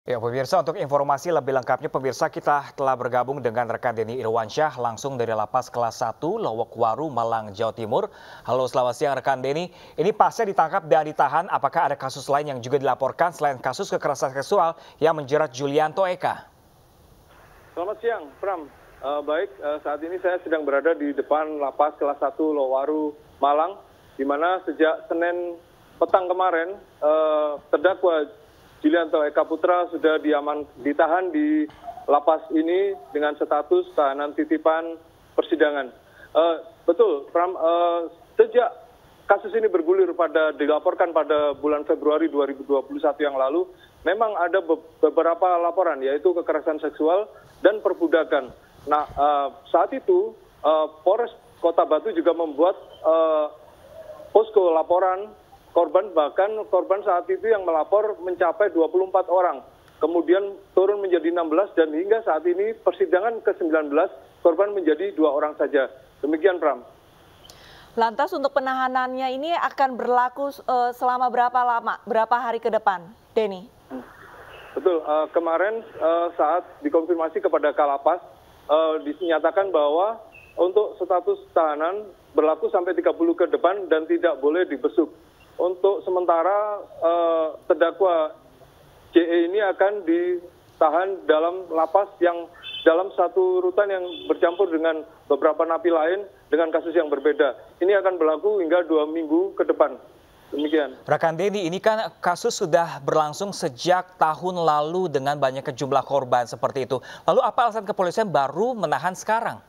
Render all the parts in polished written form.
Ya pemirsa, untuk informasi lebih lengkapnya pemirsa kita telah bergabung dengan rekan Denny Irwansyah langsung dari Lapas Kelas 1 Lowokwaru, Malang, Jawa Timur. Halo, selamat siang rekan Denny. Ini pasca ditangkap dan ditahan, apakah ada kasus lain yang juga dilaporkan selain kasus kekerasan seksual yang menjerat Julianto Eka? Selamat siang, Pram. Saat ini saya sedang berada di depan Lapas Kelas 1 Lowokwaru, Malang, di mana sejak Senin petang kemarin terdakwa Julianto Eka Putra sudah ditahan di lapas ini dengan status tahanan titipan persidangan. Betul, Pram, sejak kasus ini bergulir dilaporkan pada bulan Februari 2021 yang lalu, memang ada beberapa laporan, yaitu kekerasan seksual dan perbudakan. Nah, saat itu Polres Kota Batu juga membuat posko laporan korban, bahkan korban saat itu yang melapor mencapai 24 orang. Kemudian turun menjadi 16 dan hingga saat ini persidangan ke-19 korban menjadi 2 orang saja. Demikian, Pram. Lantas untuk penahanannya ini akan berlaku selama berapa hari ke depan, Denny? Betul, kemarin saat dikonfirmasi kepada Kalapas, dinyatakan bahwa untuk status tahanan berlaku sampai 30 ke depan dan tidak boleh dibesuk. Untuk sementara terdakwa JE ini akan ditahan dalam lapas yang dalam satu rutan yang bercampur dengan beberapa napi lain dengan kasus yang berbeda. Ini akan berlaku hingga 2 minggu ke depan. Demikian. Rekan Denny, ini kan kasus sudah berlangsung sejak tahun lalu dengan banyaknya jumlah korban seperti itu. Lalu apa alasan kepolisian baru menahan sekarang?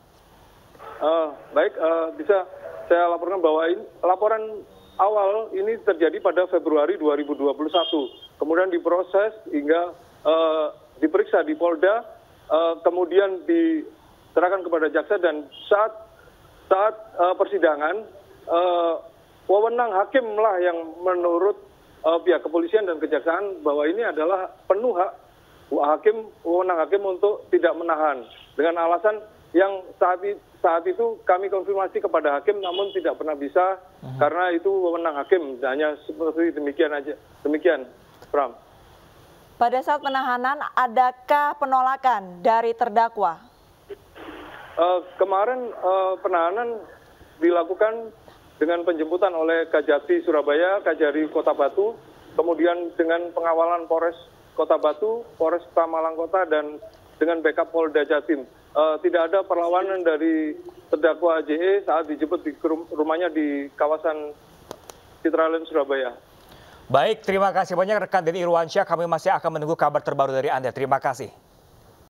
Bisa saya laporkan bahwa laporan awal ini terjadi pada Februari 2021. Kemudian diproses hingga diperiksa di Polda, kemudian diserahkan kepada jaksa, dan saat persidangan wewenang hakim lah yang menurut pihak kepolisian dan kejaksaan bahwa ini adalah penuh hak wewenang hakim untuk tidak menahan, dengan alasan yang saat itu kami konfirmasi kepada hakim namun tidak pernah bisa karena itu wewenang hakim, hanya seperti demikian aja. Demikian, Pram. Pada saat penahanan adakah penolakan dari terdakwa? Kemarin penahanan dilakukan dengan penjemputan oleh Kajati Surabaya, Kajari Kota Batu, kemudian dengan pengawalan Polres Kota Batu, Polres Malang Kota, dan dengan backup Polda Jatim. Tidak ada perlawanan dari terdakwa JE saat dijemput di rumahnya di kawasan Citraland, Surabaya. Baik, terima kasih banyak rekan Denny Irwansyah. Kami masih akan menunggu kabar terbaru dari Anda. Terima kasih.